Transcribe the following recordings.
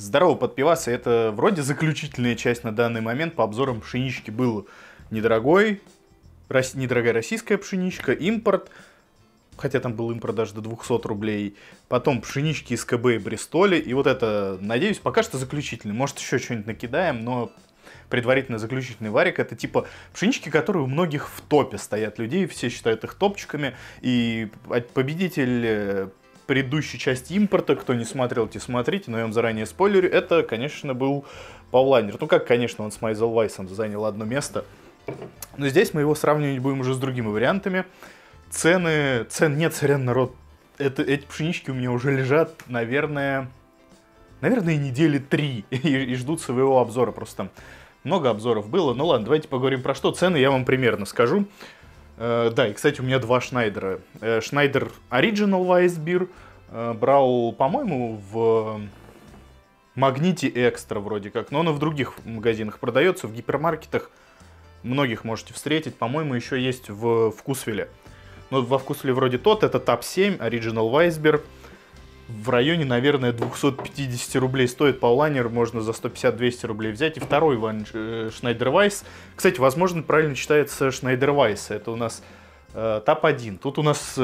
Здорово, подпивасы. Это вроде заключительная часть на данный момент. По обзорам пшенички был недорогая российская пшеничка, импорт, хотя там был импорт даже до 200 рублей. Потом пшенички из КБ и Бристоля. И вот это, надеюсь, пока что заключительный. Может, еще что-нибудь накидаем, но предварительно заключительный варик — это типа пшенички, которые у многих в топе стоят людей. Все считают их топчиками. И победитель предыдущей части импорта, кто не смотрел, те смотрите, но я вам заранее спойлерю, это, конечно, был Паулайнер. Ну как, конечно, он с Майзелвайсом занял одно место. Но здесь мы его сравнивать будем уже с другими вариантами. Цен нет, сорян, народ. Эти пшенички у меня уже лежат, наверное, недели 3 и ждут своего обзора. Просто там много обзоров было. Ну ладно, давайте поговорим про что. Цены я вам примерно скажу. Да, и, кстати, у меня два Шнайдера. Шнайдер Original Weissbier брал, по-моему, в Магните Экстра вроде как. Но он и в других магазинах продается, в гипермаркетах. Многих можете встретить. По-моему, еще есть в Вкусвилле. Но во Вкусвилле вроде тот. Это Tab 7 Original Weissbier. В районе, наверное, 250 рублей стоит Паулайнер. Можно за 150-200 рублей взять. И второй Шнайдер Вайс. Кстати, возможно, правильно читается Шнайдер Вайс. Это у нас Tab 1. Тут у нас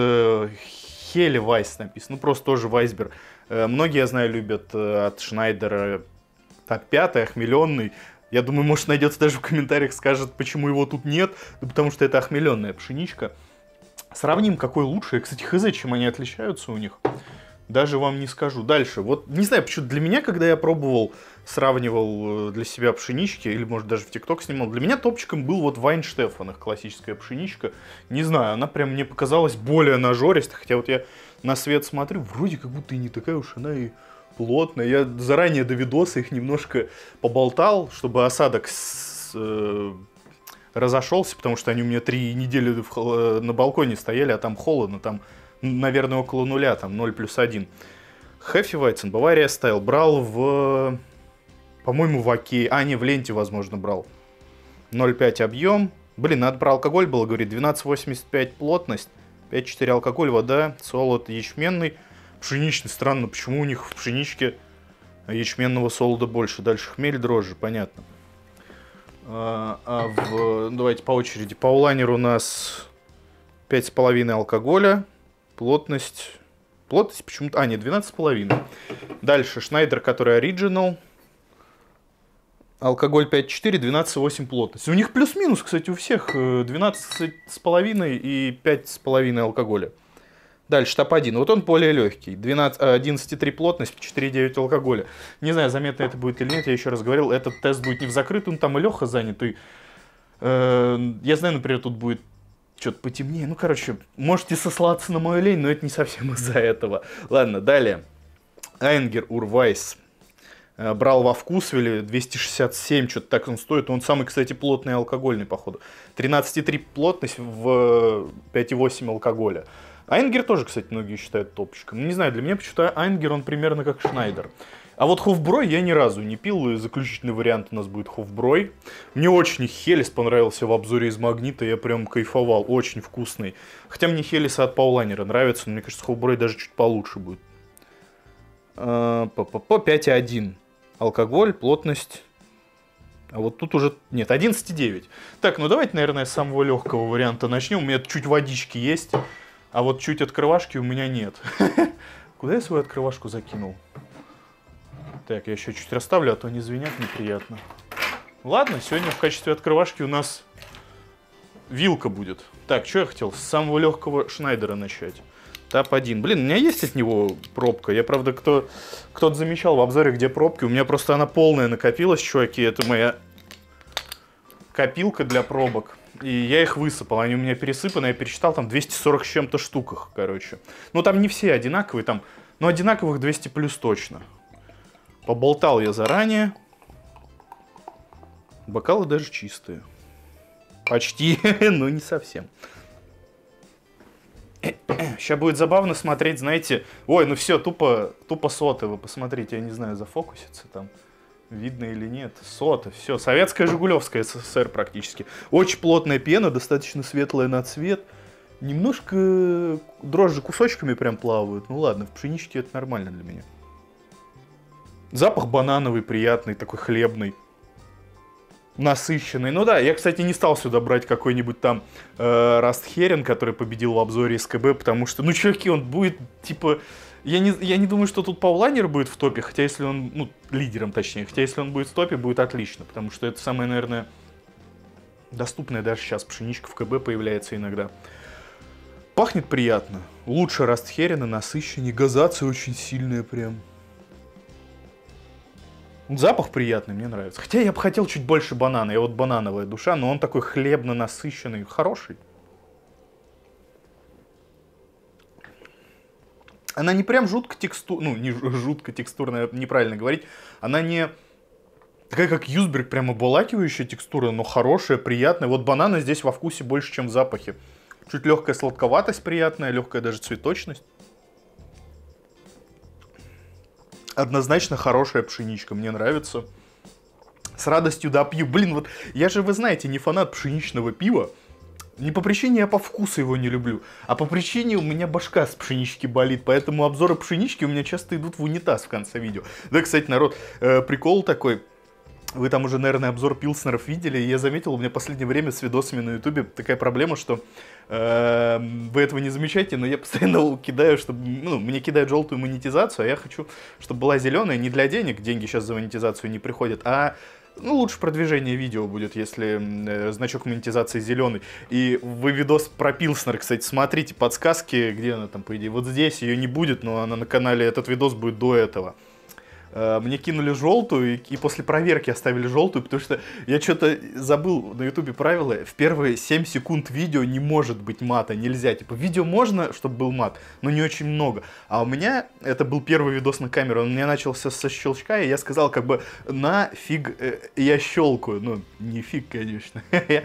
Хеле Вайс написано. Ну, просто тоже Weissbier. Многие, я знаю, любят от Шнайдера Tab 5, охмеленный. Я думаю, может, найдется даже в комментариях, скажет, почему его тут нет. Да потому что это охмеленная пшеничка. Сравним, какой лучше. Кстати, хз, чем они отличаются у них. Даже вам не скажу. Дальше. Вот, не знаю, почему для меня, когда я пробовал, сравнивал для себя пшенички, или, может, даже в ТикТок снимал, для меня топчиком был вот Вайнштефан, их классическая пшеничка. Не знаю, она прям мне показалась более нажористой, хотя вот я на свет смотрю, вроде как будто и не такая уж она и плотная. Я заранее до видоса их немножко поболтал, чтобы осадок разошелся, потому что они у меня 3 недели на балконе стояли, а там холодно, там, наверное, около нуля, там 0+1. Хеффивайцен, Бавария Стайл, брал по-моему, в Окей, в ленте, возможно, брал. 0,5 объем. Блин, надо про алкоголь было говорить, 12,85 плотность, 5,4 алкоголь, вода, солод ячменный. Пшеничный, странно, почему у них в пшеничке ячменного солода больше. Дальше хмель, дрожжи, понятно. Давайте по очереди. Паулайнер у нас 5,5 алкоголя. Плотность почему-то... нет, 12,5. Дальше Шнайдер, который Original. Алкоголь 5,4, 12,8 плотность. У них плюс-минус, кстати, у всех 12,5 и 5,5 алкоголя. Дальше Tab 1. Вот он более легкий. 11,3 плотность, 4,9 алкоголя. Не знаю, заметно это будет или нет. Я еще раз говорил, этот тест будет не в закрытую. Там и Леха занят. И, я знаю, например, тут будет что-то потемнее. Ну, короче, можете сослаться на мою лень, но это не совсем из-за этого. Ладно, далее. Айнгер Урвайс. Брал во Вкусвилле, 267, что-то так он стоит. Он самый, кстати, плотный алкогольный, походу. 13,3 плотность в 5,8 алкоголя. Айнгер тоже, кстати, многие считают топчиком. Не знаю, для меня почему-то Айнгер, он примерно как Шнайдер. А вот Хофброй я ни разу не пил, и заключительный вариант у нас будет Хофброй. Мне очень Хелес понравился в обзоре из Магнита, я прям кайфовал, очень вкусный. Хотя мне Хелеса от Паулайнера нравится, но мне кажется, Хофброй даже чуть получше будет. 5,1 алкоголь, плотность... А вот тут уже... Нет, 11,9. Так, ну давайте, наверное, с самого легкого варианта начнем. У меня чуть водички есть. А вот чуть открывашки у меня нет. Куда я свою открывашку закинул? Так, я еще чуть расставлю, а то не звенят, неприятно. Ладно, сегодня в качестве открывашки у нас вилка будет. Так, что я хотел? С самого легкого Шнайдера начать. Tab 1. Блин, у меня есть от него пробка. Я, правда, кто-то замечал в обзоре, где пробки. У меня просто она полная накопилась, чуваки. Это моя копилка для пробок. И я их высыпал, они у меня пересыпаны, я пересчитал, там 240 с чем-то штуках, короче. Ну, там не все одинаковые, там, но одинаковых 200 плюс точно. Поболтал я заранее. Бокалы даже чистые. Почти, но не совсем. Сейчас будет забавно смотреть, знаете... Ой, ну все, тупо соты, вы посмотрите, я не знаю, зафокусится там. Видно или нет. Сота, все. Советская Жигулевская СССР практически. Очень плотная пена, достаточно светлая на цвет. Немножко дрожжи кусочками прям плавают. Ну ладно, в пшеничке это нормально для меня. Запах банановый, приятный, такой хлебный. Насыщенный. Ну да, я, кстати, не стал сюда брать какой-нибудь там Раст Херен, который победил в обзоре СКБ, потому что, ну, чуваки, он будет, типа... Я не думаю, что тут Паулайнер будет в топе, хотя если он, ну, лидером точнее, хотя если он будет в топе, будет отлично, потому что это самое, наверное, доступная даже сейчас пшеничка в КБ появляется иногда. Пахнет приятно. Лучше Раст Херена, насыщеннее, газация очень сильная прям. Запах приятный, мне нравится. Хотя я бы хотел чуть больше банана. Я вот банановая душа, но он такой хлебно-насыщенный, хороший. Она не прям жутко текстурная, ну, не жутко текстурная, неправильно говорить. Она не такая, как Юсберг, прям обволакивающая текстура, но хорошая, приятная. Вот банана здесь во вкусе больше, чем в запахе. Чуть легкая сладковатость приятная, легкая даже цветочность. Однозначно хорошая пшеничка, мне нравится. С радостью допью. Блин, вот я же, вы знаете, не фанат пшеничного пива. Не по причине, я по вкусу его не люблю, а по причине у меня башка с пшенички болит, поэтому обзоры пшенички у меня часто идут в унитаз в конце видео. Да, кстати, народ, прикол такой, вы там уже, наверное, обзор пилснеров видели, и я заметил, у меня в последнее время с видосами на ютубе такая проблема, что вы этого не замечаете, но я постоянно кидаю, чтобы, ну, мне кидают желтую монетизацию, а я хочу, чтобы была зеленая, не для денег, деньги сейчас за монетизацию не приходят, а... Ну, лучше продвижение видео будет, если значок монетизации зеленый. И вы видос про Пилснер, кстати, смотрите, подсказки, где она там, по идее, вот здесь ее не будет, но она на канале, этот видос будет до этого. Мне кинули желтую, и после проверки оставили желтую, потому что я что-то забыл на ютубе правила. В первые 7 секунд видео не может быть мата, нельзя. Типа, видео можно, чтобы был мат, но не очень много. А у меня, это был первый видос на камеру, он у меня начался со щелчка, и я сказал, как бы, нафиг я щелкаю. Ну, не фиг, конечно.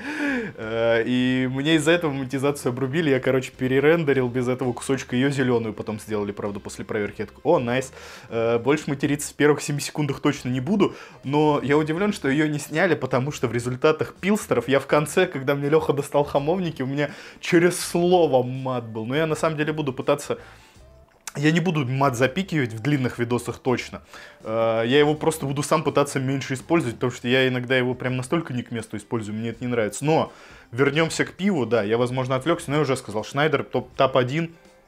И мне из-за этого монетизацию обрубили, я, короче, перерендерил без этого кусочка, ее зеленую потом сделали, правда, после проверки. Я такой, о, найс, больше материться в первых 7 секундах точно не буду, но я удивлен, что ее не сняли, потому что в результатах пилстеров я в конце, когда мне Леха достал хамовники, у меня через слово мат был. Но я на самом деле буду пытаться... Я не буду мат запикивать в длинных видосах точно. Я его просто буду сам пытаться меньше использовать, потому что я иногда его прям настолько не к месту использую, мне это не нравится. Но вернемся к пиву, да, я, возможно, отвлекся, но я уже сказал, Шнайдер топ-1.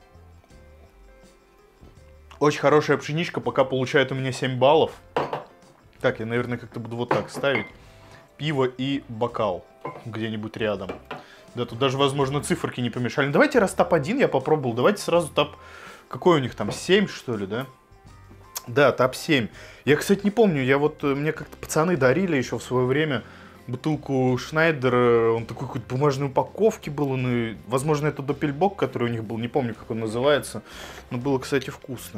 Очень хорошая пшеничка, пока получает у меня 7 баллов. Так, я, наверное, как-то буду вот так ставить. Пиво и бокал где-нибудь рядом. Да, тут даже, возможно, циферки не помешали. Давайте, раз топ-1 я попробовал, давайте сразу топ... Какой у них там, 7, что ли, да? Да, топ-7. Я, кстати, не помню, я вот... Мне как-то пацаны дарили еще в свое время бутылку Шнайдера. Он такой какой-то бумажной упаковки был. Он, возможно, это Доппельбок, который у них был. Не помню, как он называется. Но было, кстати, вкусно.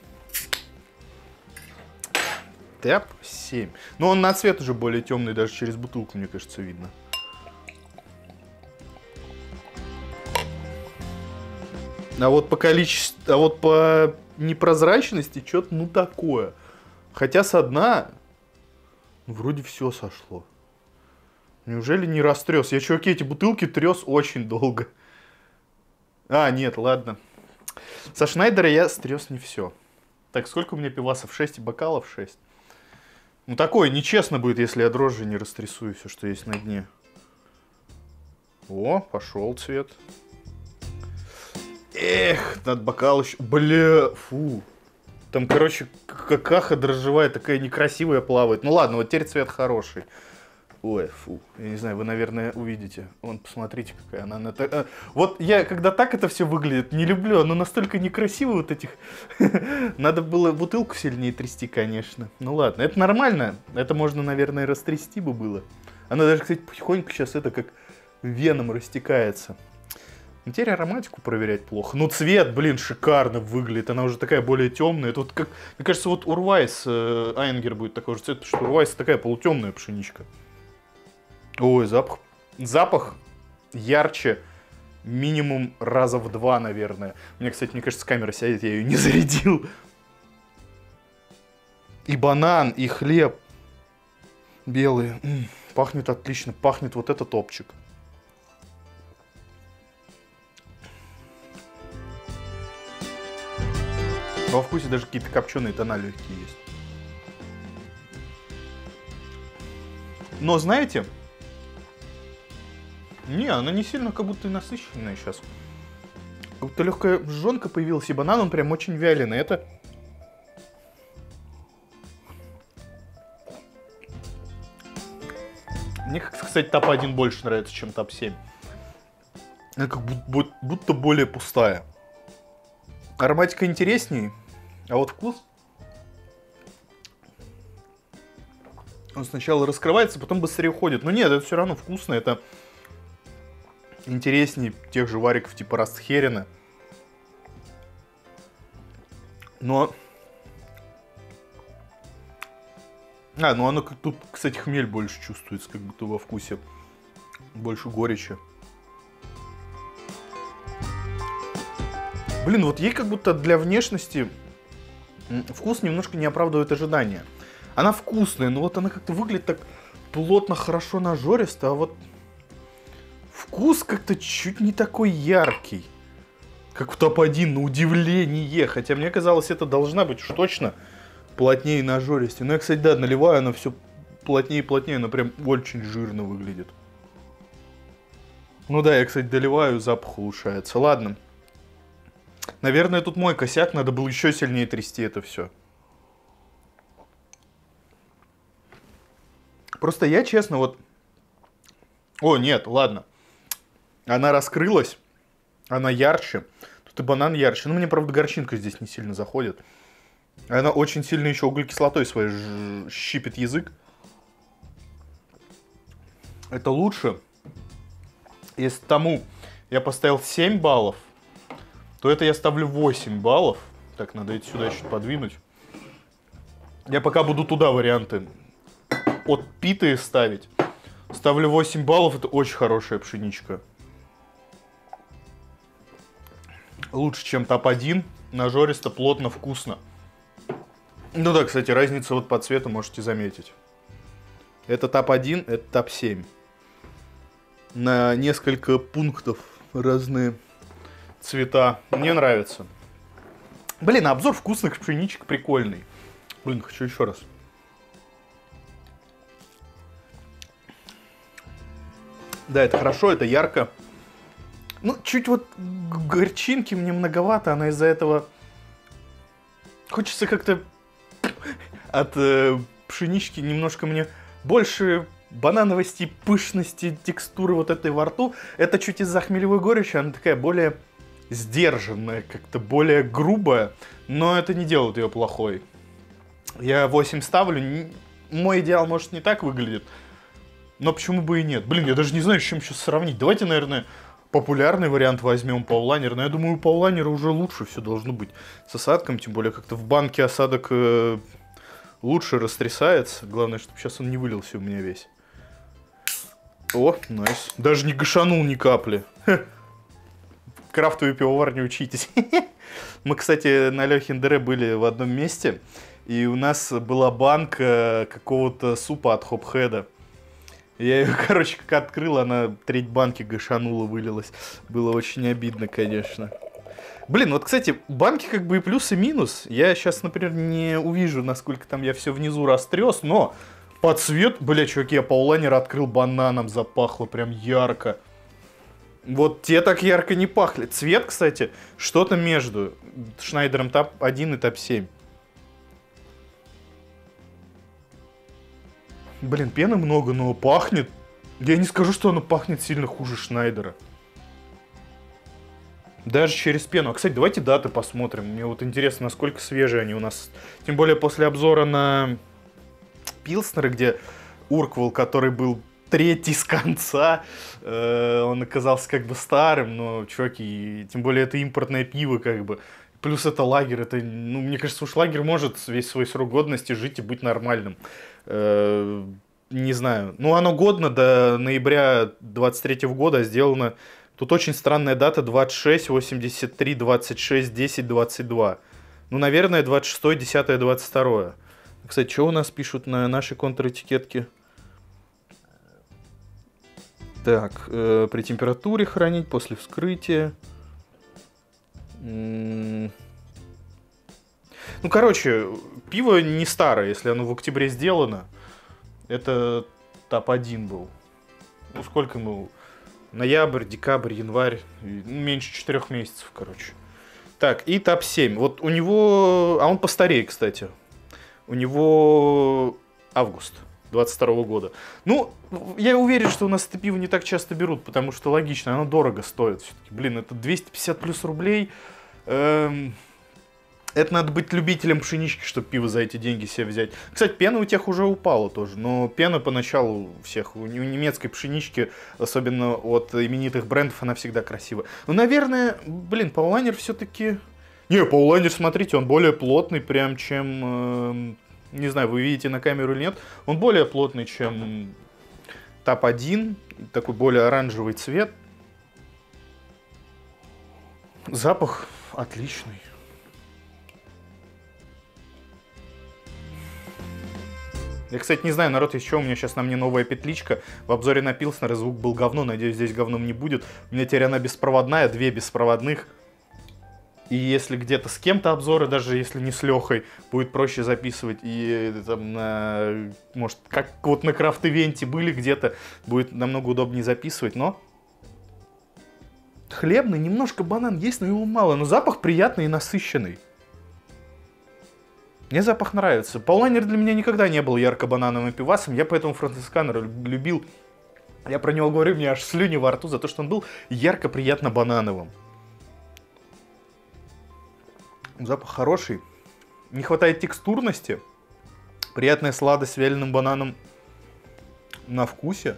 Топ-7. Но он на цвет уже более темный, даже через бутылку, мне кажется, видно. А вот по количеству, а вот по непрозрачности что-то ну такое. Хотя со дна вроде все сошло. Неужели не растрес? Я, чуваки, эти бутылки трес очень долго. А, нет, ладно. Со Шнайдера я стрес не все. Так, сколько у меня пивасов? 6 бокалов? 6. Ну такое нечестно будет, если я дрожжи не растрясую все, что есть на дне. О, пошел цвет. Эх, над бокал еще... Бля, фу. Там, короче, какаха дрожжевая такая некрасивая плавает. Ну ладно, вот теперь цвет хороший. Ой, фу. Я не знаю, вы, наверное, увидите. Вон, посмотрите, какая она. Вот я, когда так это все выглядит, не люблю. Оно настолько некрасиво вот этих... Надо было бутылку сильнее трясти, конечно. Ну ладно, это нормально. Это можно, наверное, растрясти бы было. Она даже, кстати, потихоньку сейчас это как веном растекается. Теперь ароматику проверять плохо. Ну, цвет, блин, шикарно выглядит. Она уже такая более темная. Это вот как, мне кажется, вот Урвайс Айнгер будет такой же цвет, потому что Урвайс такая полутемная пшеничка. Ой, запах. Запах ярче минимум раза в 2, наверное. Мне, кстати, мне кажется, камера сядет, я ее не зарядил. И банан, и хлеб белый. Пахнет отлично. Пахнет вот этот топчик. Во вкусе даже какие-то копченые тона легкие есть. Но знаете, не, она не сильно как будто и насыщенная сейчас. Как будто легкая жжёнка появилась, и банан он прям очень вяленый. Это... Мне, кстати, топ-1 больше нравится, чем топ-7. Она как будто более пустая. Ароматика интереснее, а вот вкус... Он сначала раскрывается, потом быстрее уходит. Но нет, это все равно вкусно, это интереснее тех же вариков типа Растхерена. Но... ну оно как тут, кстати, хмель больше чувствуется, как будто во вкусе. Больше горечи. Блин, вот ей как будто для внешности вкус немножко не оправдывает ожидания. Она вкусная, но вот она как-то выглядит так плотно, хорошо нажористо, а вот вкус как-то чуть не такой яркий, как в топ-1, на удивление. Хотя мне казалось, это должна быть уж точно плотнее и нажористее. Но я, кстати, да, наливаю, она все плотнее и плотнее, она прям очень жирно выглядит. Ну да, я, кстати, доливаю, запах улучшается. Ладно. Наверное, тут мой косяк, надо было еще сильнее трясти это все. Просто я, честно, вот... О, нет, ладно. Она раскрылась, она ярче. Тут и банан ярче. Ну, мне, правда, горчинка здесь не сильно заходит. Она очень сильно еще углекислотой своей щипит язык. Это лучше. Если тому я поставил 7 баллов, то это я ставлю 8 баллов. Так, надо это сюда чуть подвинуть. Я пока буду туда варианты от питы ставить. Ставлю 8 баллов, это очень хорошая пшеничка. Лучше, чем топ-1. Нажористо, плотно, вкусно. Ну да, кстати, разницу вот по цвету можете заметить. Это топ-1, это топ-7. На несколько пунктов разные цвета. Мне нравится. Блин, обзор вкусных пшеничек прикольный. Блин, хочу еще раз. Да, это хорошо, это ярко. Ну, чуть вот горчинки мне многовато, она из-за этого... Хочется как-то от пшенички немножко мне больше банановости, пышности, текстуры вот этой во рту. Это чуть из-за хмелевой горечи, она такая более сдержанная, как-то более грубая. Но это не делает ее плохой. Я 8 ставлю. Мой идеал, может, не так выглядит. Но почему бы и нет? Блин, я даже не знаю, с чем сейчас сравнить. Давайте, наверное, популярный вариант возьмем паулайнер. Но я думаю, у паулайнера уже лучше все должно быть. С осадком, тем более, как-то в банке осадок лучше растрясается. Главное, чтобы сейчас он не вылился у меня весь. О, найс. Даже не гашанул ни капли. Крафтовый пивовар, не учитесь. Мы, кстати, на Лехин Дыре были в одном месте. И у нас была банка какого-то супа от Хопхеда. Я ее, короче, как открыл, она треть банки гашанула, вылилась. Было очень обидно, конечно. Блин, вот, кстати, банки как бы и плюс, и минус. Я сейчас, например, не увижу, насколько там я все внизу растрес, но по цвету, бля, чуваки, я паулайнер открыл, бананом запахло прям ярко. Вот те так ярко не пахли. Цвет, кстати, что-то между Шнайдером топ-1 и топ-7. Блин, пены много, но пахнет. Я не скажу, что оно пахнет сильно хуже Шнайдера. Даже через пену. А, кстати, давайте даты посмотрим. Мне вот интересно, насколько свежие они у нас. Тем более после обзора на Пилснеры, где Урквал, который был третий с конца, он оказался как бы старым, но, чуваки, тем более это импортное пиво, как бы. Плюс это лагерь, это, ну, мне кажется, уж лагерь может весь свой срок годности жить и быть нормальным. Не знаю. Ну, оно годно до ноября 23 года сделано. Тут очень странная дата: 26, 83, 26, 10, 22. Ну, наверное, 26, 10, 22. Кстати, что у нас пишут на нашей контр-этикетке? Так, при температуре хранить, после вскрытия. Ну, короче, пиво не старое, если оно в октябре сделано. Это топ-1 был. Ну, сколько ему? Ноябрь, декабрь, январь. Меньше 4 месяцев, короче. Так, и топ-7. Вот у него... А он постарее, кстати. У него август 22 года. Ну, я уверен, что у нас это пиво не так часто берут, потому что логично, оно дорого стоит все-таки. Блин, это 250 плюс рублей. Это надо быть любителем пшенички, чтобы пиво за эти деньги себе взять. Кстати, пена у тех уже упала тоже, но пена поначалу у всех, у немецкой пшенички, особенно от именитых брендов, она всегда красивая. Ну, наверное, блин, Paulaner все-таки... Не, Paulaner, смотрите, он более плотный, прям чем... не знаю, вы видите на камеру или нет. Он более плотный, чем топ-1, такой более оранжевый цвет. Запах отличный. Я, кстати, не знаю, народ, из чего у меня сейчас на мне новая петличка. В обзоре на Пилснер звук был говно, надеюсь, здесь говном не будет. У меня теперь она беспроводная, 2 беспроводных. И если где-то с кем-то обзоры, даже если не с Лехой, будет проще записывать. И там, может, как вот на крафт-ивенте были где-то, будет намного удобнее записывать, но... Хлебный, немножко банан есть, но его мало. Но запах приятный и насыщенный. Мне запах нравится. Paulaner для меня никогда не был ярко-банановым пивасом, я поэтому Францисканера любил. Я про него говорю, у меня аж слюни во рту за то, что он был ярко-приятно банановым. Запах хороший. Не хватает текстурности. Приятная сладость с вяленым бананом на вкусе.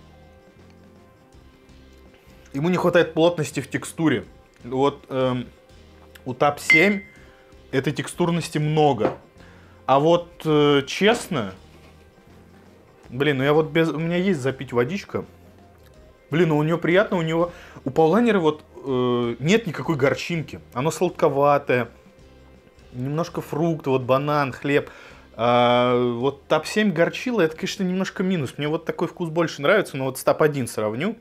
Ему не хватает плотности в текстуре. Вот у топ-7 этой текстурности много. А вот честно... Блин, ну я вот без... У меня есть запить водичка. Блин, ну у него приятно, у него... У Paulaner вот нет никакой горчинки. Оно сладковатое. Немножко фрукты, вот банан, хлеб. Вот топ-7 горчило, это, конечно, немножко минус. Мне вот такой вкус больше нравится, но вот с топ-1 сравню.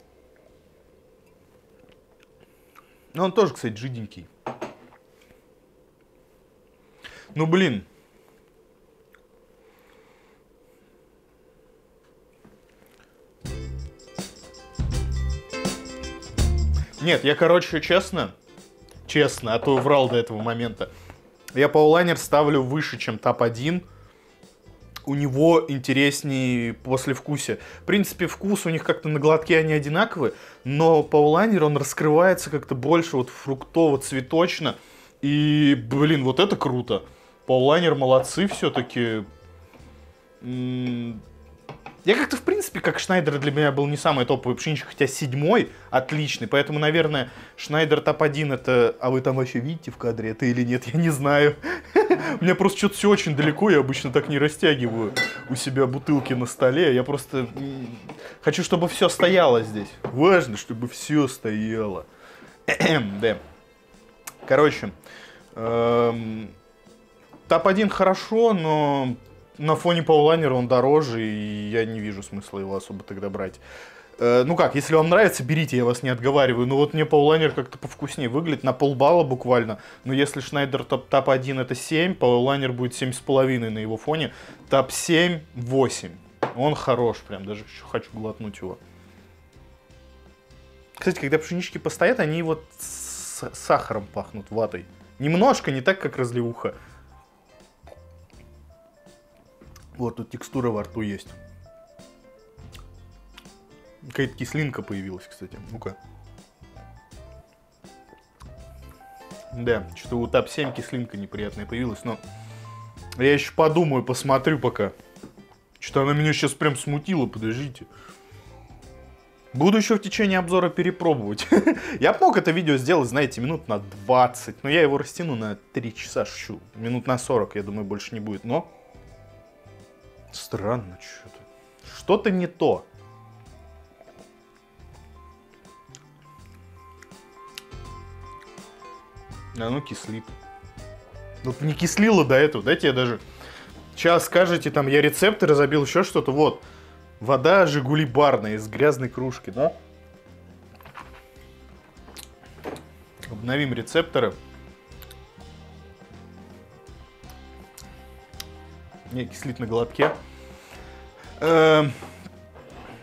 Но он тоже, кстати, жиденький. Ну, блин. Нет, я, короче, честно, а то врал до этого момента. Я Paulaner ставлю выше, чем топ-1. У него интереснее послевкусие. В принципе, вкус у них как-то на глотке они одинаковые, но Paulaner, он раскрывается как-то больше вот фруктово-цветочно. И, блин, вот это круто. Paulaner молодцы все-таки. Я как-то, в принципе, как Шнайдер для меня был не самый топовый пшеничка, хотя 7-й отличный. Поэтому, наверное, Шнайдер топ-1 это... А вы там вообще видите в кадре это или нет, я не знаю. У меня просто что-то все очень далеко, я обычно так не растягиваю у себя бутылки на столе. Я просто хочу, чтобы все стояло здесь. Важно, чтобы все стояло. Да. Короче, топ-1 хорошо, но на фоне Paulaner он дороже, и я не вижу смысла его особо тогда брать. Ну как, если вам нравится, берите, я вас не отговариваю. Но вот мне Paulaner как-то повкуснее выглядит, на полбалла буквально. Но если Шнайдер топ-1 это 7, Paulaner будет 7,5 на его фоне. Топ-7 8. Он хорош, прям даже хочу глотнуть его. Кстати, когда пшенички постоят, они вот с сахаром пахнут, ватой. Немножко, не так, как разливуха. Вот тут текстура во рту есть. Какая-то кислинка появилась, кстати. Ну-ка. Да, что-то у топ-7 кислинка неприятная появилась, но я еще подумаю, посмотрю пока. Что-то она меня сейчас прям смутила, подождите. Буду еще в течение обзора перепробовать. Я мог это видео сделать, знаете, минут на 20, но я его растяну на 3 часа, шучу. Минут на 40, я думаю, больше не будет, но... Странно что-то. Что-то не то. Оно кислит. Вот не кислило до этого. Дайте я даже... Сейчас скажете, там, я рецепторы забил, еще что-то. Вот. Вода Жигули барная из грязной кружки, да? Обновим рецепторы. Не, кислит на глотке.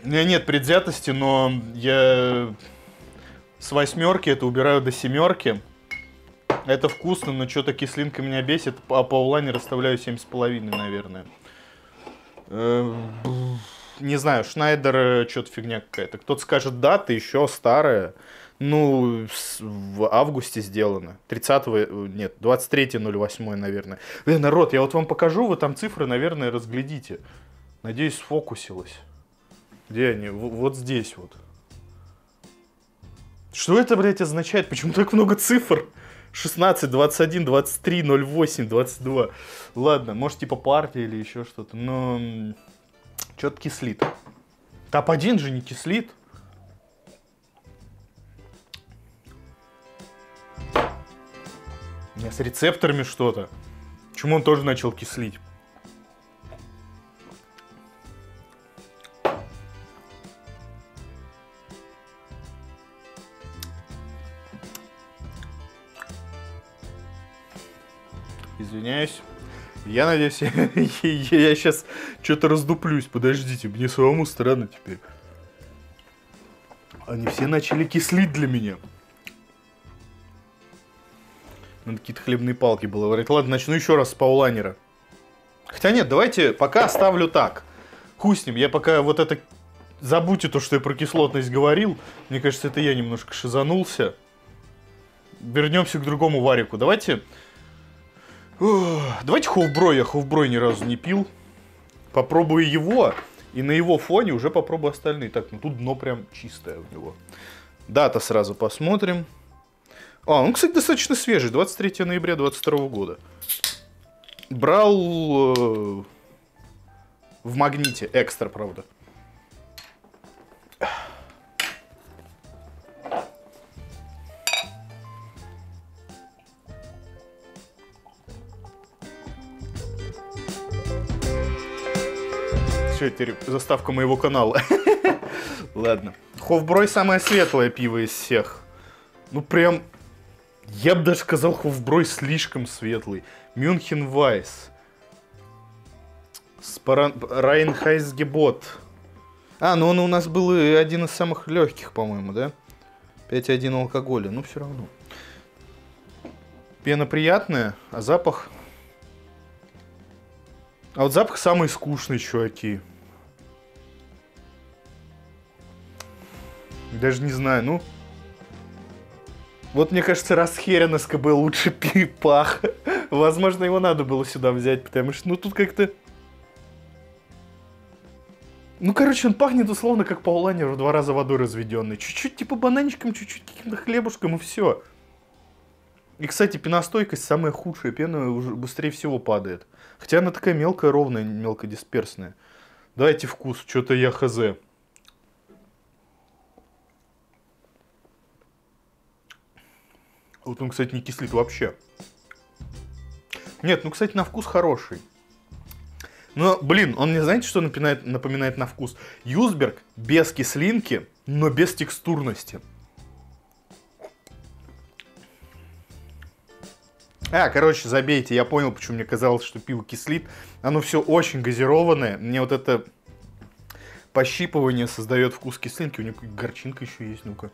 У меня нет предвзятости, но я с 8 это убираю до 7. Это вкусно, но что-то кислинка меня бесит, а по улане расставляю 7,5, наверное. Не знаю, Шнайдер что-то фигня какая-то. Кто-то скажет, дата еще старая. Ну, в августе сделано. 30-го, нет, 23.08, наверное. Народ, я вот вам покажу, вы там цифры, наверное, разглядите. Надеюсь, сфокусилось. Где они? Вот здесь вот. Что это, блядь, означает? Почему так много цифр? 16, 21, 23, 08, 22. Ладно, может, типа партия или еще что-то. Но что-то кислит. Топ-1 же не кислит. У меня с рецепторами что-то. Почему он тоже начал кислить? Извиняюсь. Я надеюсь, я сейчас что-то раздуплюсь. Подождите, мне самому странно теперь. Они все начали кислить для меня. Надо какие-то хлебные палки было варить. Ладно, начну еще раз с паулайнера. Хотя нет, давайте пока оставлю так. Хуй с ним, я пока вот это... Забудьте то, что я про кислотность говорил. Мне кажется, это я немножко шизанулся. Вернемся к другому варику. Давайте Хофброй. Я Хофброй ни разу не пил. Попробую его. И на его фоне уже попробую остальные. Так, ну тут дно прям чистое у него. Дата сразу посмотрим. Он, кстати, достаточно свежий. 23 ноября 2022 года. Брал в Магните. Экстра, правда. Все, теперь заставка моего канала. Ладно. Хофброй самое светлое пиво из всех. Ну прям... Я бы даже сказал, Хофброй слишком светлый. Мюнхен Вайс. Райнхайсгебот. Ну он у нас был один из самых легких, по-моему, да? 5,1 алкоголя, ну все равно. Пена приятная, а запах... А вот запах самый скучный, чуваки. Даже не знаю, ну... Вот мне кажется, Расхерен СКБ лучше пах. Возможно, его надо было сюда взять, потому что, ну, тут как-то... Ну, короче, он пахнет условно как паулайнер в 2 раза водой разведенный. Чуть-чуть типа бананчиком, чуть-чуть каким-то хлебушком и все. И, кстати, пеностойкость самая худшая. Пена уже быстрее всего падает. Хотя она такая мелкая, ровная, мелкодисперсная. Дайте вкус, что-то я хз. Вот он, кстати, не кислит вообще. Нет, ну, кстати, на вкус хороший. Но, блин, он мне, знаете, что напоминает на вкус? Юзберг без кислинки, но без текстурности. Короче, забейте, я понял, почему мне казалось, что пиво кислит. Оно все очень газированное. Мне вот это пощипывание создает вкус кислинки. У него горчинка еще есть, ну-ка.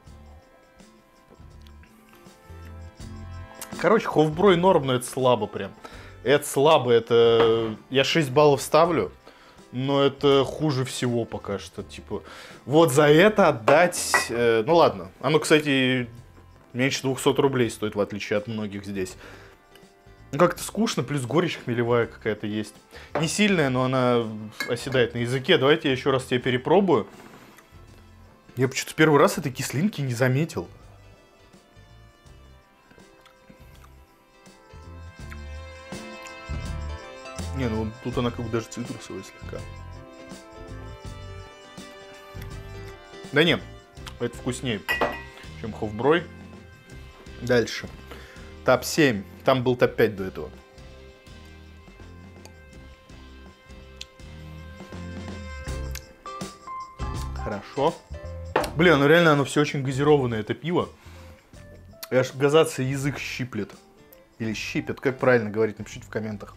Короче, Хофброй норм, но это слабо прям. Это слабо, это... Я 6 баллов ставлю, но это хуже всего пока что. Типа, вот за это отдать... Ну ладно, оно, кстати, меньше 200 рублей стоит, в отличие от многих здесь. Ну как-то скучно, плюс горечь хмелевая какая-то есть. Не сильная, но она оседает на языке. Давайте я еще раз тебя перепробую. Я почему-то первый раз этой кислинки не заметил. Не, ну тут она как бы даже цитрусовая слегка. Да не, это вкуснее, чем Хофброй. Дальше. Топ-7. Там был топ-5 до этого. Хорошо. Блин, ну реально оно все очень газированное, это пиво. И аж газация язык щиплет. Или щипет, как правильно говорить, напишите в комментах.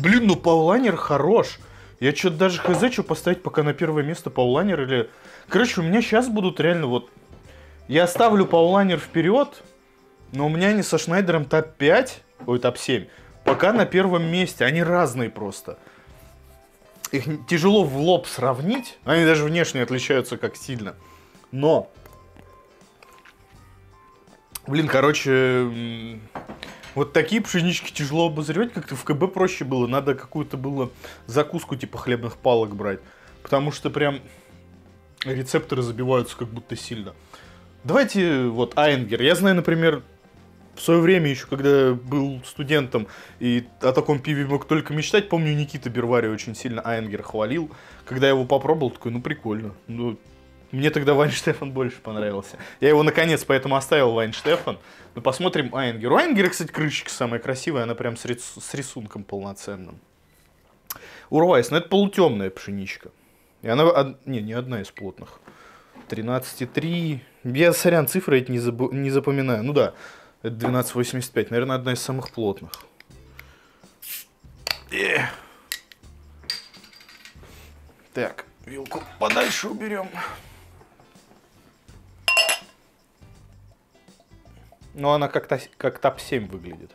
Блин, ну Паулайнер хорош. Я что-то даже хз, что поставить пока на первое место Паулайнер или... Короче, у меня сейчас будут реально вот... Я ставлю Паулайнер вперед, но у меня они со Шнайдером топ-5, ой, топ-7, пока на первом месте. Они разные просто. Их тяжело в лоб сравнить. Они даже внешне отличаются как сильно. Но... Блин, короче... Вот такие пшенички тяжело обозревать, как-то в КБ проще было. Надо какую-то было закуску типа хлебных палок брать. Потому что прям рецепторы забиваются как будто сильно. Давайте вот Айнгер. Я знаю, например, в свое время еще, когда был студентом и о таком пиве мог только мечтать, помню, Никита Бервари очень сильно Айнгер хвалил. Когда я его попробовал, такой, ну прикольно. Ну, мне тогда Вайнштефан больше понравился. Я его наконец поэтому оставил Вайнштефан. Ну посмотрим Айнгер. У Айнгера, кстати, крышечка самая красивая, она прям с рисунком полноценным. Урвайс, ну это полутемная пшеничка. И она, не одна из плотных. 13,3. Я, сорян, цифры эти не запоминаю. Ну да, это 12,85. Наверное, одна из самых плотных. Так, вилку подальше уберем. Но она как топ-7 выглядит.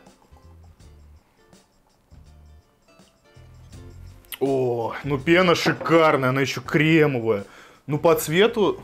О, ну пена шикарная, она еще кремовая. Ну по цвету...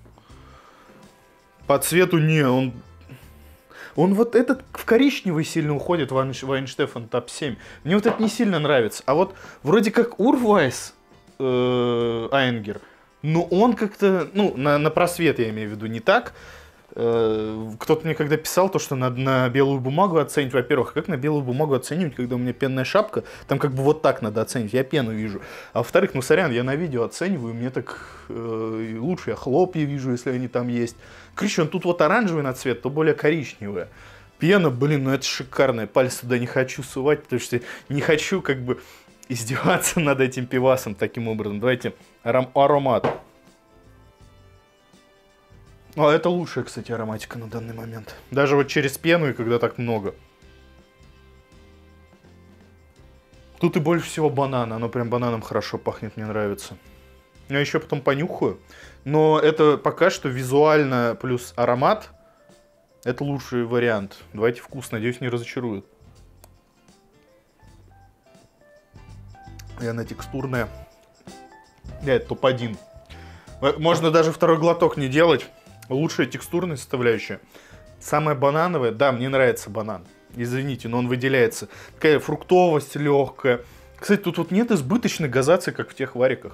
По цвету не, он вот этот в коричневый сильно уходит, Вайнштефан топ-7. Мне вот это не сильно нравится. А вот вроде как Урвайс Айнгер, но он как-то, ну, на просвет я имею в виду, не так. Кто-то мне когда писал то, что надо на белую бумагу оценить. Во-первых, как на белую бумагу оценивать, когда у меня пенная шапка? Там как бы вот так надо оценить, я пену вижу. А во-вторых, ну сорян, я на видео оцениваю, мне так лучше я хлопья вижу, если они там есть. Короче, он тут вот оранжевый на цвет, то более коричневая. Пена, блин, ну это шикарная, пальцы туда не хочу сувать, потому что не хочу как бы издеваться над этим пивасом таким образом. Давайте аромат. А это лучшая, кстати, ароматика на данный момент. Даже вот через пену и когда так много. Тут и больше всего банана. Оно прям бананом хорошо пахнет, мне нравится. Я еще потом понюхаю. Но это пока что визуально плюс аромат. Это лучший вариант. Давайте вкус, надеюсь, не разочарует. И она текстурная. Это топ-1. Можно даже второй глоток не делать. Лучшая текстурная составляющая. Самая банановая. Да, мне нравится банан. Извините, но он выделяется. Такая фруктовость легкая. Кстати, тут вот нет избыточной газации, как в тех вариках.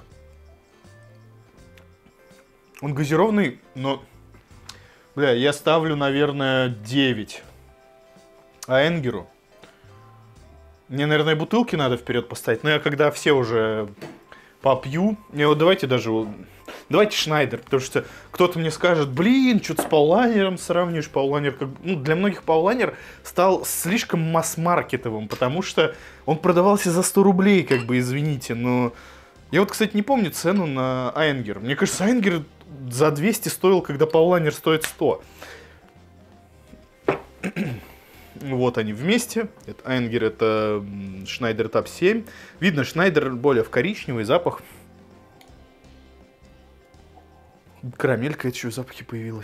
Он газированный, но... Бля, я ставлю, наверное, 9. А Энгеру? Мне, наверное, бутылки надо вперед поставить. Но я когда все уже попью... Не, вот давайте даже... Давайте Шнайдер, потому что кто-то мне скажет, блин, что-то с Паулайнером сравниваешь. Паулайнер, как... ну, для многих Паулайнер стал слишком масс-маркетовым, потому что он продавался за 100 рублей, как бы, извините. Но я вот, кстати, не помню цену на Айнгер. Мне кажется, Айнгер за 200 стоил, когда Паулайнер стоит 100. Вот они вместе. Это Айнгер, это Шнайдер топ-7. Видно, Шнайдер более в коричневый запах. Карамелька, это что, запахи появилась.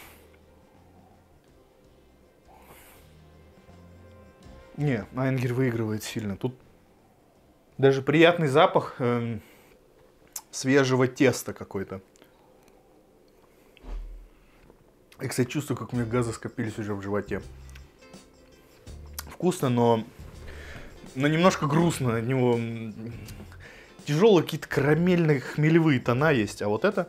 Не, Айнгер выигрывает сильно. Тут даже приятный запах свежего теста какой-то. Я, кстати, чувствую, как у меня газы скопились уже в животе. Вкусно, но немножко грустно. От него тяжелые какие-то карамельные хмелевые тона есть. А вот это...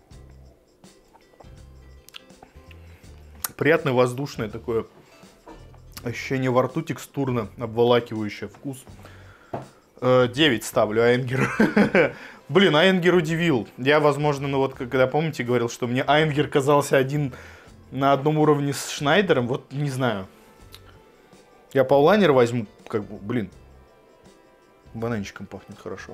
Приятное воздушное такое ощущение во рту, текстурно, обволакивающее вкус. 9 ставлю Айнгеру. Блин, Айнгер удивил. Я, возможно, ну вот, когда, помните, говорил, что мне Айнгер казался на одном уровне с Шнайдером, вот не знаю. Я Паулайнер возьму, как бы, блин, бананчиком пахнет хорошо.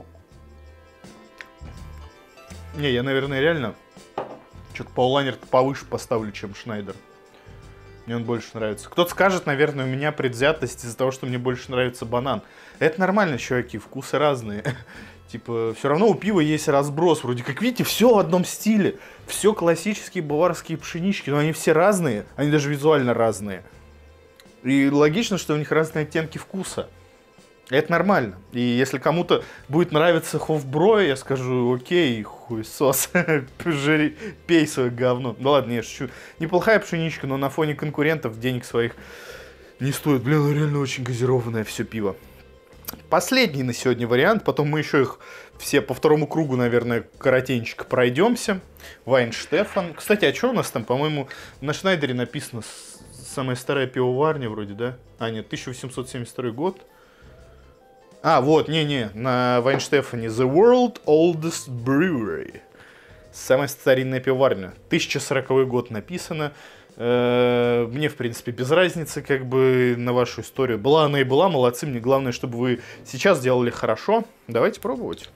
Не, я, наверное, реально что-то Паулайнер повыше поставлю, чем Шнайдер. Мне он больше нравится. Кто-то скажет, наверное, у меня предвзятость из-за того, что мне больше нравится банан. Это нормально, чуваки, вкусы разные. Типа, все равно у пива есть разброс. Вроде как, видите, все в одном стиле. Все классические баварские пшенички, но они все разные. Они даже визуально разные. И логично, что у них разные оттенки вкуса. Это нормально. И если кому-то будет нравиться Хофброй, я скажу, окей, хуесос, пей свое говно. Ну ладно, я шучу. Неплохая пшеничка, но на фоне конкурентов денег своих не стоит. Блин, реально очень газированное все пиво. Последний на сегодня вариант, потом мы еще их все по второму кругу, наверное, коротенько пройдемся. Вайнштефан. Кстати, а что у нас там? По-моему, на Шнайдере написано самая старая пивоварня вроде, да? А, нет, 1872 год. А, вот, не-не, на Вайнштефане The World Oldest Brewery. Самая старинная пивоварня. 1040 год написано. Мне, в принципе, без разницы, как бы, на вашу историю. Была она и была, молодцы. Мне главное, чтобы вы сейчас делали хорошо. Давайте пробовать.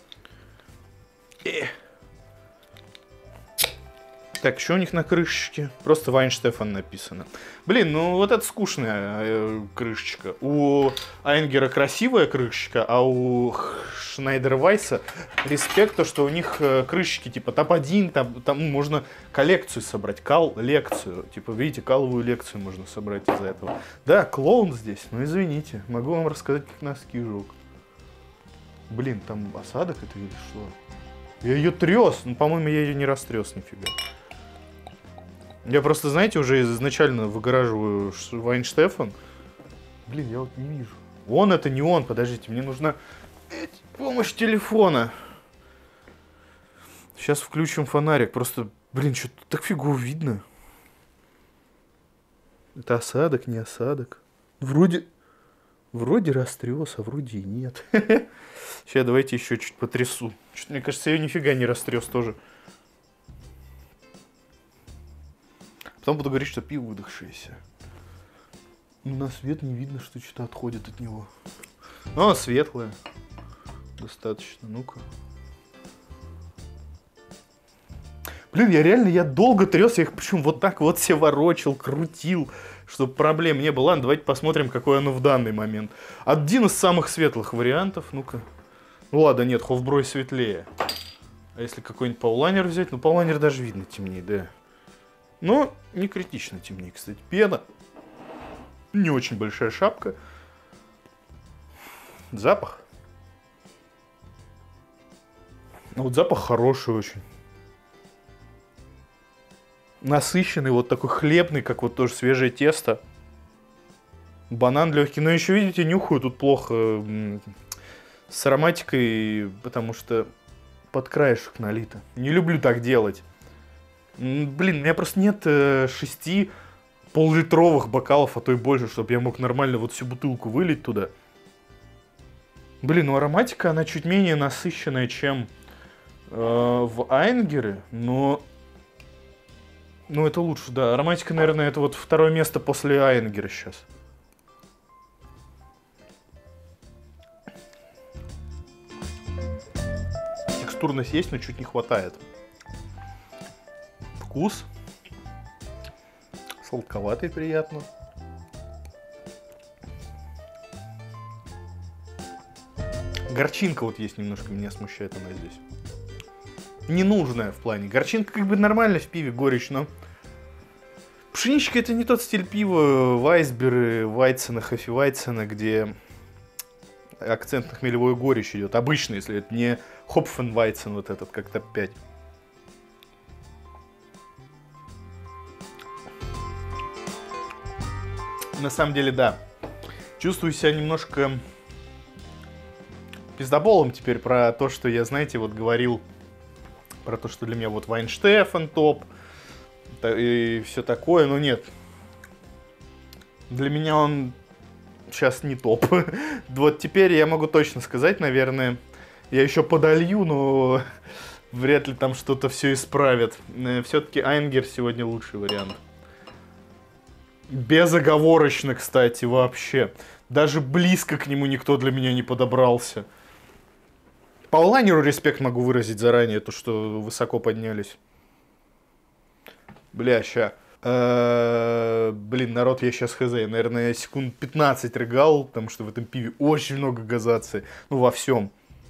Так, что у них на крышечке? Просто Вайнштефан написано. Блин, ну вот это скучная крышечка. У Айнгера красивая крышечка, а у Шнайдер-Вайса респект, то, что у них крышечки типа топ-1, там можно коллекцию собрать, кал-лекцию. Типа, видите, каловую лекцию можно собрать из-за этого. Да, клоун здесь, ну извините. Могу вам рассказать, как носки жёг. Блин, там осадок это или что? Я ее трес, ну, по-моему, я ее не растрес нифига. Я просто, знаете, уже изначально выгораживаю Вайнштефан. Блин, я вот не вижу. Он это не он, подождите, мне нужна помощь телефона. Сейчас включим фонарик, просто, блин, что-то так фигово видно. Это осадок, не осадок. Вроде растрес, а вроде и нет. Сейчас давайте еще чуть потрясу. Что-то, мне кажется, я ее нифига не растрес тоже. Потом буду говорить, что пиво выдохшееся. Ну, на свет не видно, что что-то отходит от него. Ну, она светлая. Достаточно, ну-ка. Блин, я долго трес, я их причем вот так вот все ворочил, крутил, чтобы проблем не было. Ладно, давайте посмотрим, какое оно в данный момент. Один из самых светлых вариантов, ну-ка. Ну ладно, нет, Хофброй светлее. А если какой-нибудь Паулайнер взять? Ну, Паулайнер даже видно темнее, да. Но не критично темнее, кстати. Пена. Не очень большая шапка. Запах. Ну, вот запах хороший очень. Насыщенный, вот такой хлебный, как вот тоже свежее тесто. Банан легкий. Но еще, видите, нюхаю тут плохо с ароматикой, потому что под краешек налито. Не люблю так делать. Блин, у меня просто нет 6 пол-литровых бокалов, а то и больше, чтобы я мог нормально вот всю бутылку вылить туда. Блин, ну ароматика, она чуть менее насыщенная, чем в Айнгере, но... Ну, это лучше, да. Ароматика, наверное, это вот второе место после Айнгера сейчас. Текстурность есть, но чуть не хватает. Вкус. Сладковатый, приятно. Горчинка вот есть немножко, меня смущает она здесь. Ненужная в плане. Горчинка как бы нормально в пиве, горечь, но... Пшеничка это не тот стиль пива Вайсберы, Вайцена, Хофи-Вайцена, где акцент на хмелевой горечь идет. Обычно, если это не Хопфен-Вайцен, вот этот, как топ-5. На самом деле, да. Чувствую себя немножко пиздоболом теперь про то, что я, знаете, вот говорил про то, что для меня вот Вайнштефан топ и все такое, но нет. Для меня он сейчас не топ. Вот теперь я могу точно сказать, наверное, я еще подолью, но вряд ли там что-то все исправят. Все-таки Айнгер сегодня лучший вариант. Безоговорочно, кстати, вообще. Даже близко к нему никто для меня не подобрался. Паулайнеру респект могу выразить заранее, то, что высоко поднялись. Бля, ща. Блин, народ, я сейчас хз. Я, наверное, секунд 15 рыгал, потому что в этом пиве очень много газации. Ну, во всем.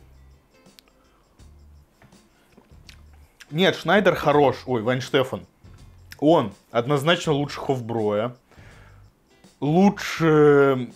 Нет, Шнайдер хорош. Ой, Вайнштефан. Он однозначно лучше Хофброя. Лучше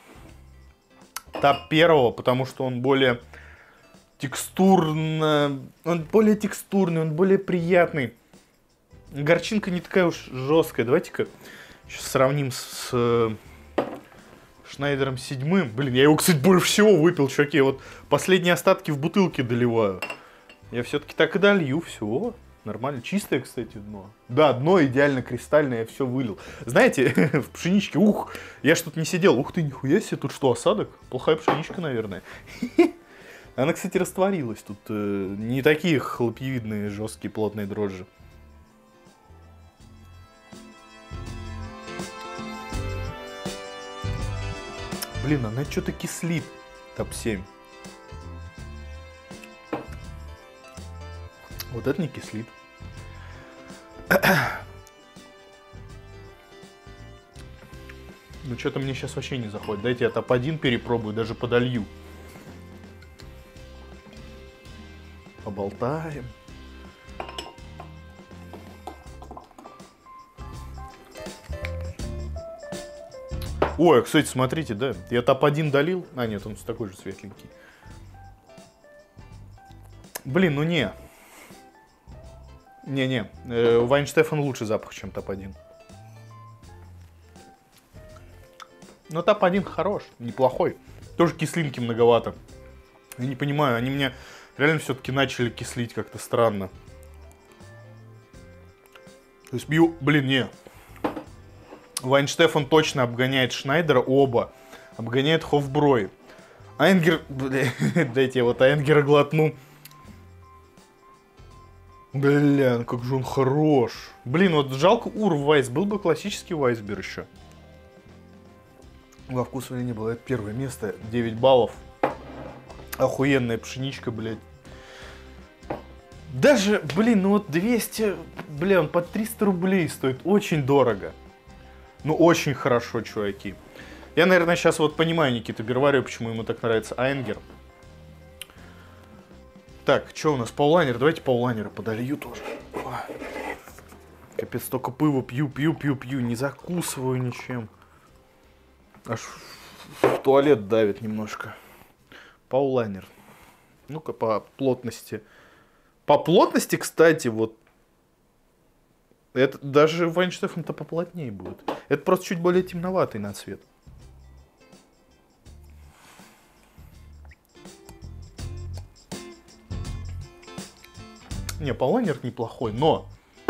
Тап первого, потому что он более текстурный, он более приятный. Горчинка не такая уж жесткая. Давайте-ка сейчас сравним с Шнайдером 7. Блин, я его, кстати, больше всего выпил, чуваки. Вот последние остатки в бутылке доливаю. Я все-таки так и долью, все. Нормально. Чистое, кстати, дно. Да, дно идеально кристальное, я все вылил. Знаете, в пшеничке, я что-то не сидел. Ух ты, нихуя себе, тут что, осадок? Плохая пшеничка, наверное. Она, кстати, растворилась. Тут не такие хлопьевидные, жесткие, плотные дрожжи. Блин, она что-то кислит. Тап 7. Вот это не кислит. Ну что-то мне сейчас вообще не заходит. Дайте я топ 1 перепробую, даже подолью. Поболтаем. Ой, кстати, смотрите, да, я топ 1 долил. А, нет, он такой же светленький. Блин, ну не. Не-не, у Вайнштефан лучше запах, чем топ 1. Но топ 1 хорош, неплохой. Тоже кислинки многовато. Я не понимаю, они меня реально все-таки начали кислить как-то странно. То есть, блин, не. Вайнштефан точно обгоняет Шнайдера, оба. Обгоняет Хофброй. Айнгер, бля, дайте я вот Айнгера глотну. Бля, как же он хорош. Блин, вот жалко Урвайс. Был бы классический Вайсбер еще. Во вкусу не было. Это первое место. 9 баллов. Охуенная пшеничка, блядь. Даже, блин, ну вот 200... Бля, он по 300 рублей стоит. Очень дорого. Ну, очень хорошо, чуваки. Я, наверное, сейчас вот понимаю Никиту Берварию, почему ему так нравится Айнгер. Так, что у нас? Паулайнер. Давайте Паулайнера подолью тоже. Капец, столько пыва пью. Не закусываю ничем. Аж в туалет давит немножко. Паулайнер. Ну-ка, по плотности. По плотности, кстати, вот. Это даже Вайнштефан-то поплотнее будет. Это просто чуть более темноватый на цвет. Не, Паулайнер неплохой, но...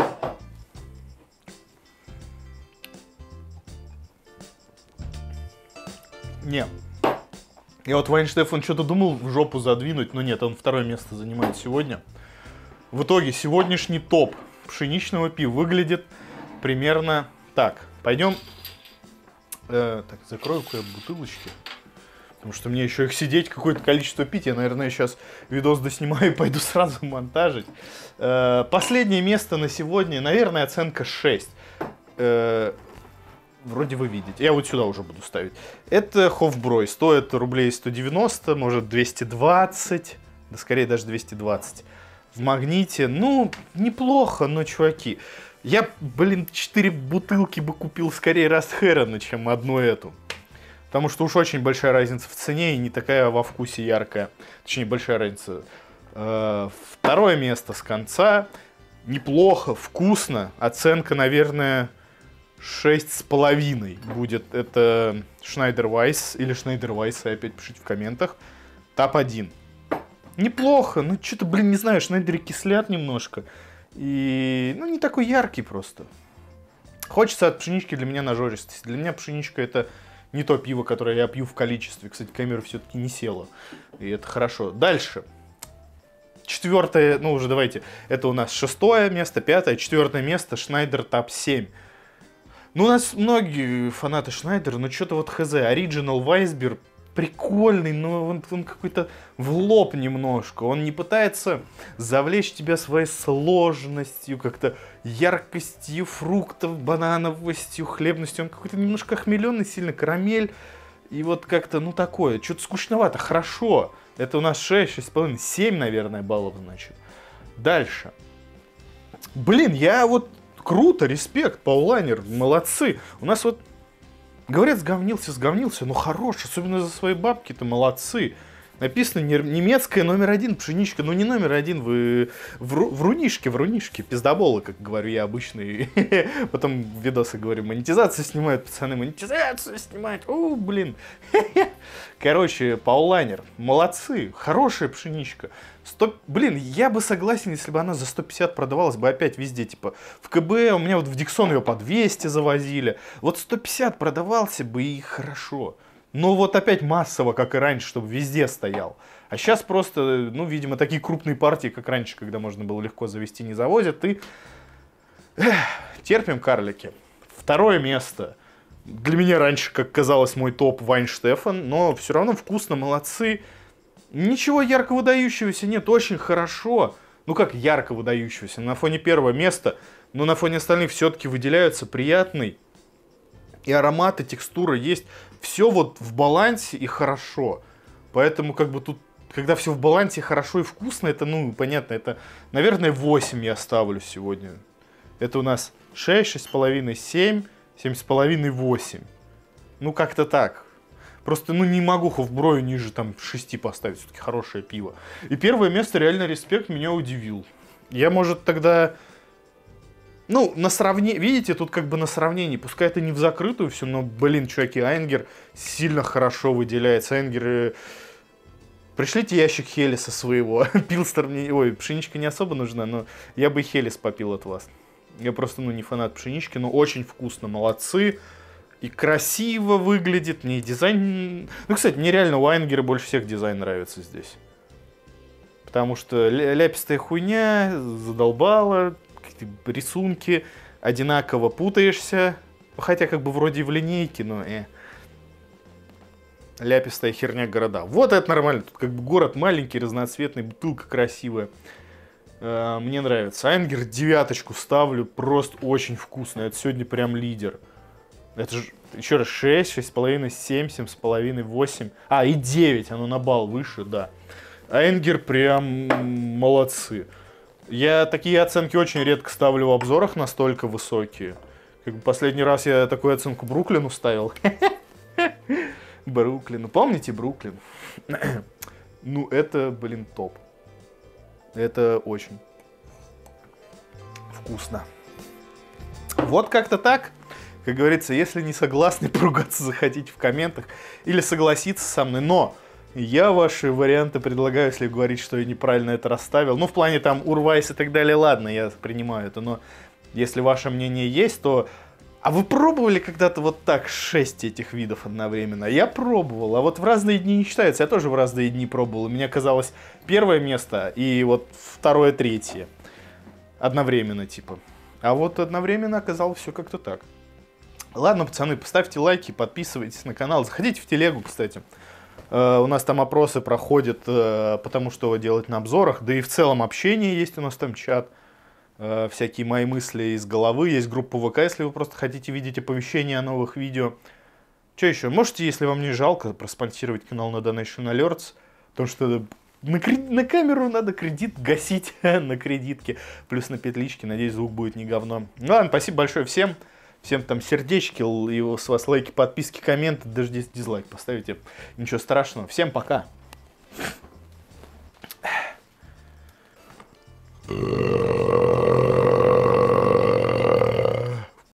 Не. Я вот Вайнштефан что-то думал в жопу задвинуть, но нет, он второе место занимает сегодня. В итоге сегодняшний топ пшеничного пива выглядит примерно так. Пойдем... так, закрою-ка я бутылочки. Потому что мне еще их сидеть, какое-то количество пить. Я, наверное, сейчас видос доснимаю и пойду сразу монтажить. Последнее место на сегодня, наверное, оценка 6. Вроде вы видите. Я вот сюда уже буду ставить. Это Хофброй. Стоит рублей 190, может 220. Да скорее даже 220. В Магните. Ну, неплохо, но, чуваки. Я, блин, 4 бутылки бы купил скорее Растхерена, чем одну эту. Потому что уж очень большая разница в цене и не такая во вкусе яркая. Точнее, большая разница. Второе место с конца. Неплохо, вкусно. Оценка, наверное, 6,5 будет. Это Шнайдер Вайс или Шнайдер Вайс. Опять пишите в комментах. Топ 1. Неплохо. Ну, что-то, блин, не знаю, Шнайдеры кислят немножко. И, ну, не такой яркий просто. Хочется от пшенички для меня нажористости. Для меня пшеничка это... Не то пиво, которое я пью в количестве. Кстати, камера все-таки не села. И это хорошо. Дальше. Четвертое, ну уже давайте. Это у нас 6-е место, 5-е, 4-е место. Шнайдер топ 7. Ну, у нас многие фанаты Шнайдера, но что-то вот хз. Original Weissbier прикольный, но он какой-то в лоб немножко. Он не пытается завлечь тебя своей сложностью, как-то яркостью фруктов, банановостью, хлебностью. Он какой-то немножко охмеленный, сильно карамель. И вот как-то, ну такое, что-то скучновато, хорошо. Это у нас 6, 6,5, 7, наверное, баллов, значит. Дальше. Блин, я вот круто, респект, Paulaner, молодцы. У нас вот, говорят, сговнился, но хорош, особенно за свои бабки-то, молодцы. Написано немецкая номер 1 пшеничка, ну не номер 1, вы врунишки, пиздоболы, как говорю я обычный. Потом видосы говорю, монетизацию снимают, пацаны, монетизацию снимают, блин. Короче, Paulaner, молодцы, хорошая пшеничка. Блин, я бы согласен, если бы она за 150 продавалась бы опять везде, типа в КБ, у меня вот в Диксон ее по 200 завозили. Вот 150 продавался бы и хорошо. Но вот опять массово, как и раньше, чтобы везде стоял. А сейчас просто, ну, видимо, такие крупные партии, как раньше, когда можно было легко завести, не завозят. И терпим, карлики. Второе место. Для меня раньше, как казалось, мой топ Вайнштефан, но все равно вкусно, молодцы. Ничего ярко выдающегося нет, очень хорошо. Ну как ярко выдающегося? На фоне первого места, но на фоне остальных все-таки выделяются приятный. И ароматы, текстура есть. Все вот в балансе и хорошо. Поэтому как бы тут, когда все в балансе хорошо и вкусно, это, ну, понятно, это, наверное, 8 я ставлю сегодня. Это у нас 6, 6,5, 7, 7,5, 8. Ну, как-то так. Просто, ну, не могу хофброю ниже там 6 поставить. Все-таки хорошее пиво. И первое место, реально респект, меня удивил. Я, может, тогда... Ну, на сравнении, видите, тут как бы на сравнении, пускай это не в закрытую все, но, блин, чуваки, Айнгер сильно хорошо выделяется. Айнгер, пришлите ящик Хелеса своего. Пилстер мне, ой, пшеничка не особо нужна, но я бы и Хелес попил от вас. Я просто, ну, не фанат пшенички, но очень вкусно, молодцы. И красиво выглядит, мне и дизайн... Ну, кстати, мне реально у Айнгера больше всех дизайн нравится здесь. Потому что ляпистая хуйня задолбала. Рисунки, одинаково путаешься, хотя как бы вроде в линейке, но ляпистая херня города. Вот это нормально, тут как бы город маленький, разноцветный, бутылка красивая. Мне нравится. Айнгер 9 ставлю, просто очень вкусно, это сегодня прям лидер. Это же, еще раз, 6, 6,5, 7, 7,5, 8, и 9, оно на балл выше, да. Айнгер прям молодцы. Я такие оценки очень редко ставлю в обзорах настолько высокие. Как бы последний раз я такую оценку Бруклину ставил. Бруклину. Помните Бруклин? Ну, это, блин, топ. Это очень вкусно. Вот как-то так. Как говорится, если не согласны, поругаться заходите в комментах. Или согласиться со мной. Но... Я ваши варианты предлагаю, если говорить, что я неправильно это расставил. Ну, в плане там Урвайс и так далее, ладно, я принимаю это. Но если ваше мнение есть, то... А вы пробовали когда-то вот так 6 этих видов одновременно? Я пробовал, а вот в разные дни не считается. Я тоже в разные дни пробовал. У меня казалось первое место и вот второе, третье. Одновременно, типа. А вот одновременно оказалось все как-то так. Ладно, пацаны, поставьте лайки, подписывайтесь на канал. Заходите в телегу, кстати. У нас там опросы проходят, потому что делать на обзорах. Да и в целом общение есть у нас там чат. Всякие мои мысли из головы. Есть группа ВК, если вы просто хотите видеть оповещения о новых видео. Что еще? Можете, если вам не жалко, проспонсировать канал на Donation Alerts. Потому что на камеру надо кредит гасить на кредитке. Плюс на петличке. Надеюсь, звук будет не говно. Ну ладно, спасибо большое всем. Всем там сердечки, и с вас лайки, подписки, комменты, даже дизлайк поставите. Ничего страшного. Всем пока.